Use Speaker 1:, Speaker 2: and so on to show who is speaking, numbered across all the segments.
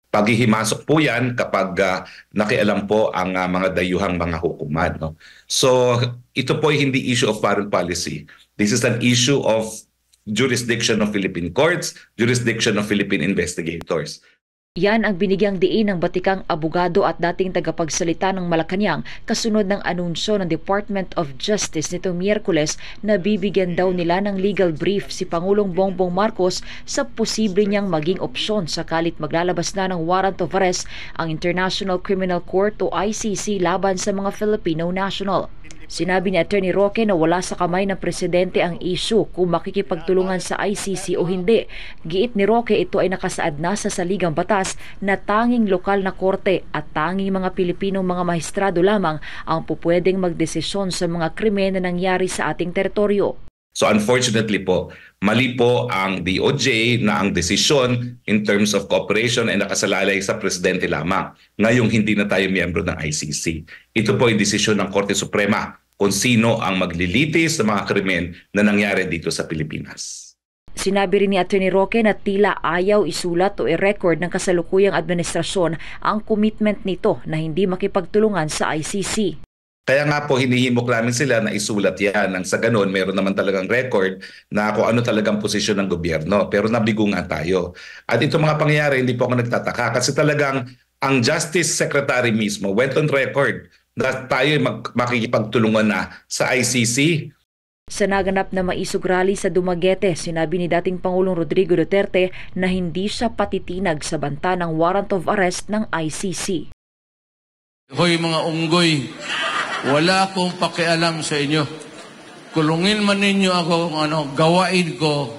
Speaker 1: paghihimasok po yan kapag nakialam po ang mga dayuhang mga hukuman. No? So ito po ay hindi issue of foreign policy. This is an issue of jurisdiction of Philippine courts, jurisdiction of Philippine investigators.
Speaker 2: Yan ang binigyang diin ng batikang abogado at dating tagapagsalita ng Malacanang kasunod ng anunsyo ng Department of Justice nitong Miyerkules na bibigyan daw nila ng legal brief si Pangulong Bongbong Marcos sa posible niyang maging opsyon sakalit maglalabas na ng warrant of arrest ang International Criminal Court o ICC laban sa mga Filipino national. Sinabi ni Atty. Roque na wala sa kamay ng presidente ang issue kung makikipagtulungan sa ICC o hindi. Giit ni Roque ito ay nakasaad na sa saligang batas na tanging lokal na korte at tanging mga Pilipinong mga mahistrado lamang ang pupwedeng magdesisyon sa mga krimen na nangyari sa ating teritoryo.
Speaker 1: So unfortunately po, mali po ang DOJ na ang desisyon in terms of cooperation ay nakasalalay sa presidente lamang. Ngayong hindi na tayo miyembro ng ICC. Ito po ay desisyon ng Korte Suprema kung sino ang maglilitis sa mga krimen na nangyari dito sa Pilipinas.
Speaker 2: Sinabi rin ni Atty. Roque na tila ayaw isulat o i-record ng kasalukuyang administrasyon ang commitment nito na hindi makipagtulungan sa ICC.
Speaker 1: Kaya nga po hinihimok namin sila na isulat yan. Nang sa ganun, meron naman talagang record na kung ano talagang posisyon ng gobyerno. Pero nabigungan tayo. At itong mga pangyayari, hindi po ako nagtataka. Kasi talagang ang Justice Secretary mismo went on record na tayo makikipagtulungan na sa ICC.
Speaker 2: Sa naganap na maisog rally sa Dumaguete, sinabi ni dating Pangulong Rodrigo Duterte na hindi siya patitinag sa banta ng warrant of arrest ng ICC.
Speaker 3: Hoy mga unggoy, wala akong pakialam sa inyo. Kulungin man ninyo ako gawain ko.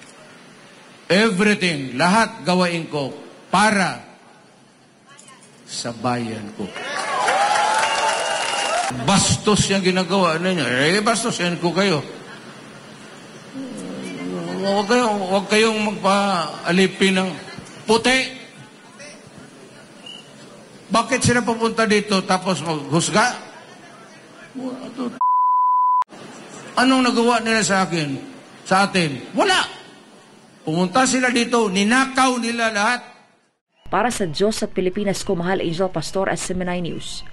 Speaker 3: Everything, lahat gawain ko para sa bayan ko. Bastos yung ginagawa ninyo. Bastos yan ko kayo. Huwag kayong magpaalipin ng puti. Bakit sila pupunta dito tapos maghusga? Anong nagawa nila sa akin? Sa atin? Wala. Pumunta sila dito, ninakaw nila lahat.
Speaker 2: Para sa Diyos at Pilipinas ko, Mahal Angel Pastor, SMNI News.